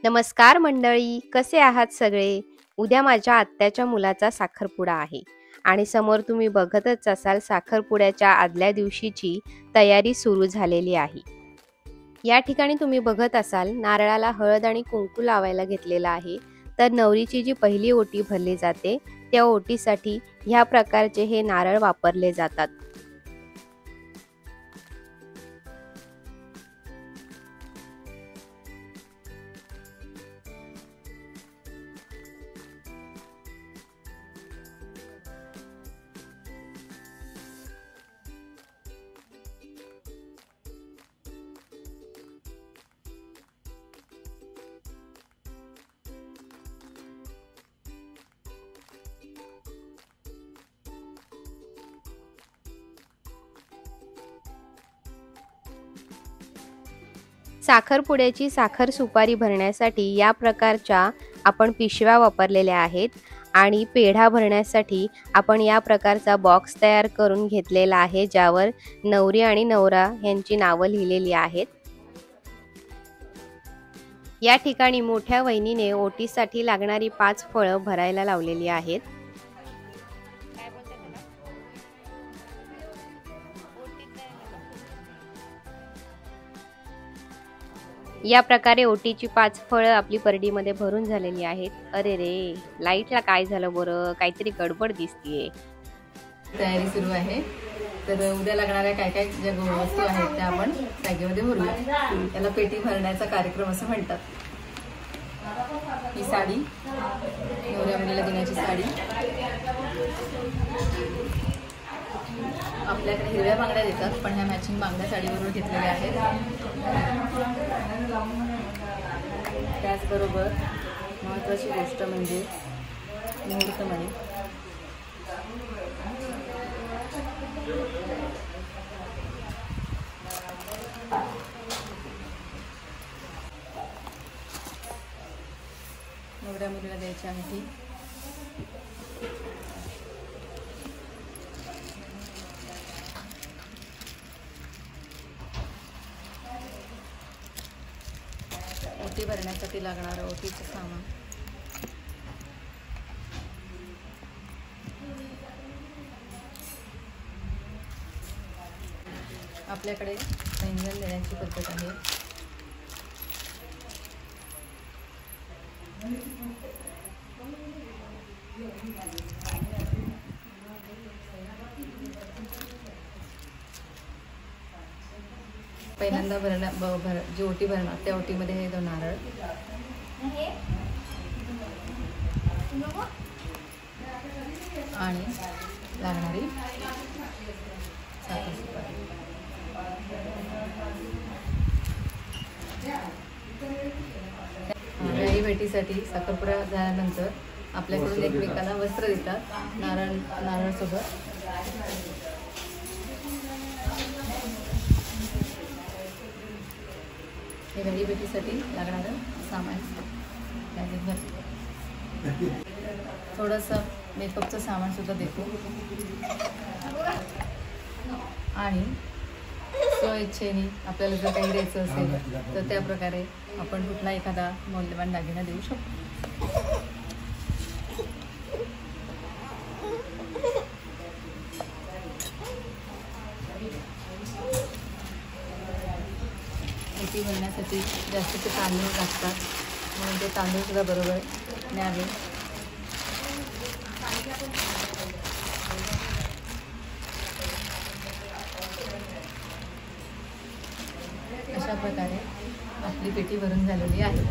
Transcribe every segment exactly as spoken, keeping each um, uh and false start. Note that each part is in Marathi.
नमस्कार मंडळी, कसे आहात सगळे? उद्या माझ्या आत्याच्या मुलाचा साखरपुडा आहे आणि समोर तुम्ही बघतच असाल साखरपुड्याच्या आदल्या दिवशीची तयारी सुरू झालेली आहे. या ठिकाणी तुम्ही बघत असाल नारळाला हळद आणि कुंकू लावायला घेतलेला आहे. तर नवरीची जी पहिली ओटी भरली जाते त्या ओटीसाठी ह्या प्रकारचे हे नारळ वापरले जातात. साखरपुड्याची साखर सुपारी भरण्यासाठी या प्रकारच्या आपण पिशव्या वापरलेल्या आहेत आणि पेढा भरण्यासाठी आपण या प्रकारचा बॉक्स तयार करून घेतलेला आहे, ज्यावर नवरी आणि नवरा यांची नावं लिहिलेली आहेत. या ठिकाणी मोठ्या वहिनीने ओटीसाठी लागणारी पाच फळं भरायला लावलेली आहेत. या प्रकारे ओटीची पाच फळं आपली परडीमध्ये भरून झालेली आहेत. अरे रे, लाईटला काय झालं बरं? काहीतरी गडबड दिसतीये. तयारी सुरू आहे. तर उद्या लागणाऱ्या काय काय ज्या वस्तू आहेत त्या आपण बॅगेमध्ये भरूया. त्याला पेटी भरण्याचा कार्यक्रम असं म्हणतात. ही साडी, नवऱ्या मुलीला देण्याची साडी. आपल्याकडे हिरव्या बांगड्या देतात, पण ह्या मॅचिंग बांगड्या साडीबरोबर घेतलेल्या आहेत. त्याचबरोबर महत्त्वाची गोष्ट म्हणजे मुहूर्तमणी. नवऱ्या मुलीला द्यायची अंगठी. ओटी भरण्यासाठी लागणारं ओटीचं सामान. आपल्याकडे व्यंजन देण्याची पद्धत आहे. पहिल्यांदा भरण्या भर जी ओटी भरणार त्या ओटीमध्ये हे दोन नारळ आणि लागणारी साखर सुपारी. आई भेटीसाठी साखरपुडा झाल्यानंतर आपल्याकडून एकमेकांना वस्त्र देतात नारळ नारळसोबत. हे घरी भेटीसाठी लागणारं सामान बॅगेत भरतो. थोडंसं मेकअपचं सामान सुद्धा देतो आणि स्वइच्छेने आपल्याला जर काही द्यायचं असेल तर त्या प्रकारे आपण कुठला एखादा मौल्यवान दागिना देऊ शकतो. ओटी भरण्यासाठी जास्तीचे तांदूळ लागतात, म्हणून ते तांदूळ सुद्धा बरोबर न्यावे. अशा प्रकारे आपली पेटी भरून झालेली आहे.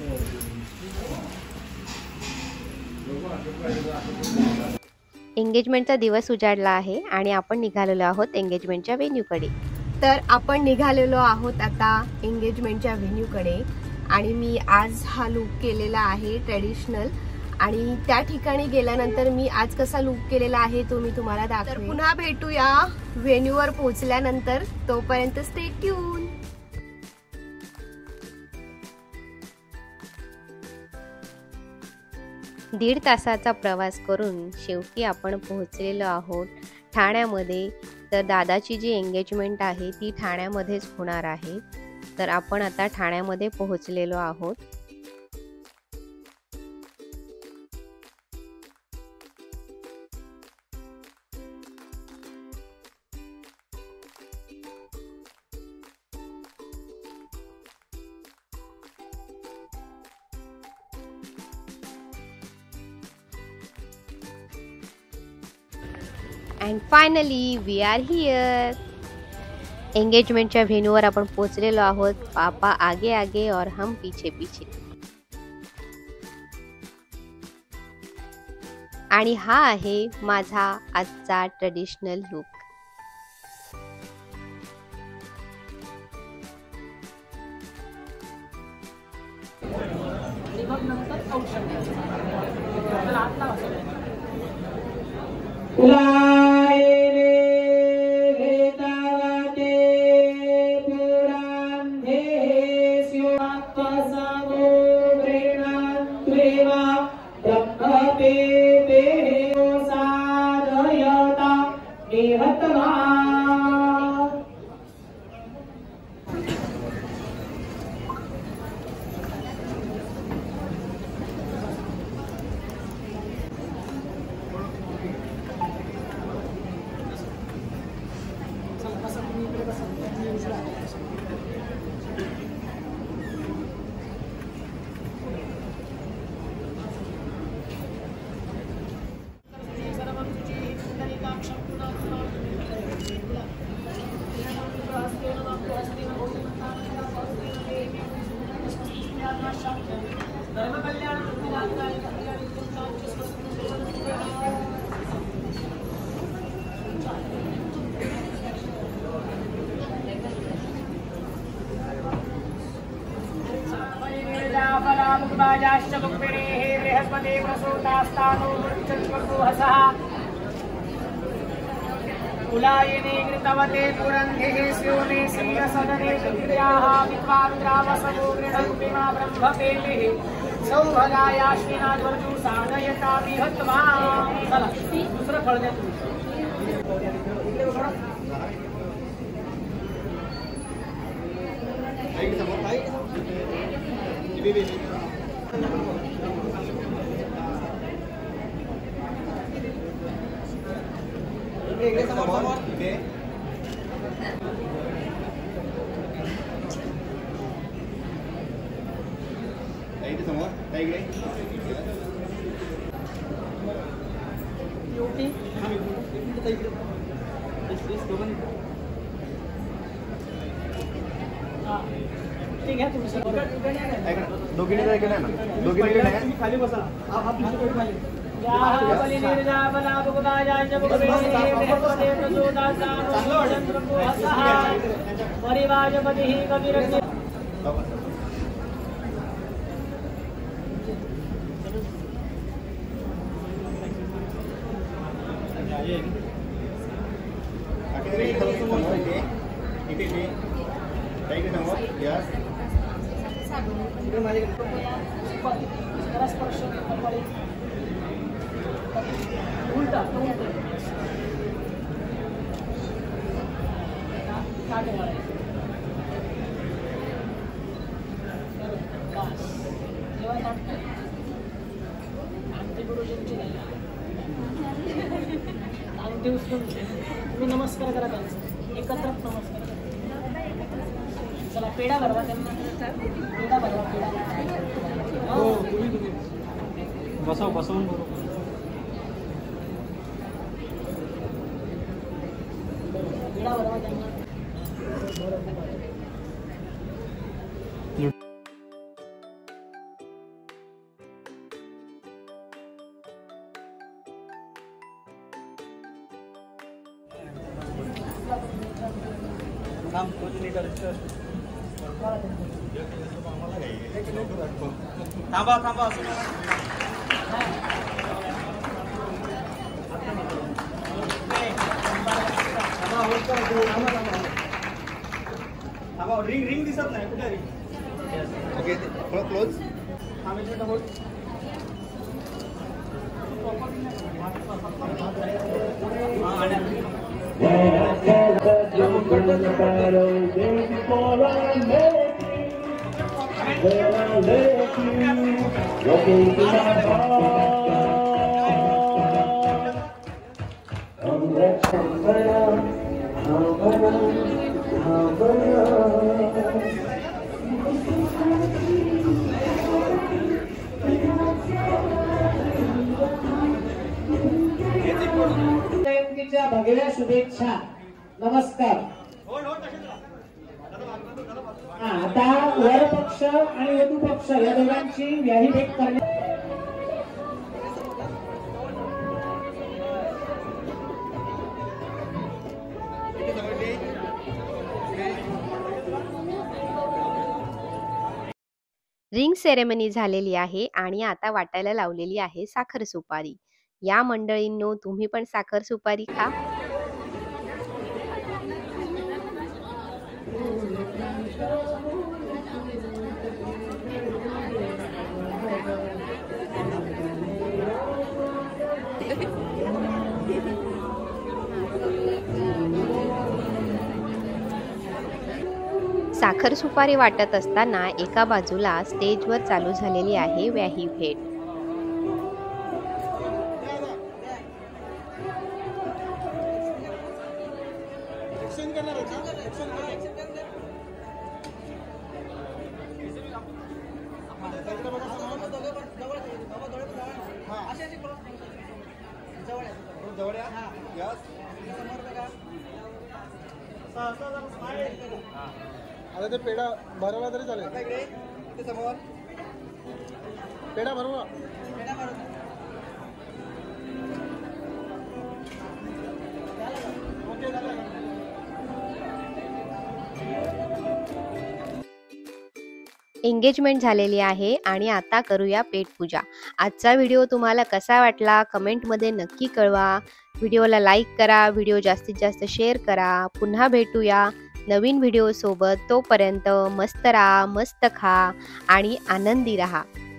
एंगेजमेंटचा दिवस उजाडला आहे आणि आपण निघालेलो आहोत एंगेजमेंटच्या व्हेन्यूकडे. तर आपण निघालेलो आहोत आता एंगेजमेंटच्या व्हेन्यूकडे आणि मी आज हा लुक केलेला आहे ट्रेडिशनल. आणि त्या ठिकाणी गेल्यानंतर मी आज कसा लुक केलेला आहे तो मी तुम्हाला दाखवेन. पुन्हा भेटूया व्हेन्यूवर पोहोचल्यानंतर. तोपर्यंत स्टे ट्यून. दीड तासाचा प्रवास करून शेवटी आपण पोहोचलेलो आहोत ठाण्यामध्ये. तर दादाची जी एंगेजमेंट आहे ती ठाण्यामध्येच होणार आहे. तर आपण आता ठाण्यामध्ये पोहोचलेलो आहोत. And finally we are here. एंगेजमेंटच्या व्हेन्यूवर आपण पोहोचलेलो आहोत. पापा आगे आगे और हम पीछे पीछे. आणि हा आहे माझा आजचा ट्रेडिशनल लुक. कुलायिनी कृतवते पुरन्धिः स्योने सिंहसदने सुक्रियाः विद्वान्द्रावसवो गृणन्तिमा ब्रह्मपेलिः सौभगायाश्विनाध्वर्जु साधयता विहत्वा. चला दुसरं फळ द्या तुम्ही. इकडे समोर इथे इकडे समोर इकडे योटी हां इकडे इकडे इस दोघांनी हां ठीक आहे. तुम्ही दोघींनी काय केलं ना दोघींनी नाही तुम्ही खाली बसा. हा हा पीछे खाली परिवाजपति कबीर उल्टा तुम्ही नमस्कार करा त्यांचा एकत्र नमस्कार. चला पेढा भरवा त्यांना. पेढा भरवा पेढा. हो बसव बसवून बरोबर पेढा भरवा त्यांना. थांबा थांबा रिंग रिंग दिसत नाही कुठे रिंग. ओके थोडं क्लोज. हा मी थोडं होल्ड. जयंतीच्या भगव्या शुभेच्छा. नमस्कार. आता वर पक्ष आणि वधू पक्ष या दोघांची व्याही भेट करण्यात. रिंग सेरेमनी झालेली आहे आणि आता वाटायला लावलेली आहे साखर सुपारी. या मंडळींनो, तुम्ही पण साखर सुपारी खा. साखर सुपारी वाटत असताना एका बाजूला स्टेजवर चालू झालेली आहे व्याही भेट. आता ते पेढा भरवला तरी चालेल. पेढा भरवा. एंगेजमेंट झालेली आहे आणि आता करूया पेटपूजा. आजचा व्हिडिओ तुम्हाला कसा वाटला कमेंटमध्ये नक्की कळवा. व्हिडिओला लाईक करा, व्हिडिओ जास्तीत जास्त शेअर करा. पुन्हा भेटूया नवीन व्हिडिओ सोबत. तोपर्यंत मस्त राहा, मस्त खा आणि आनंदी राहा.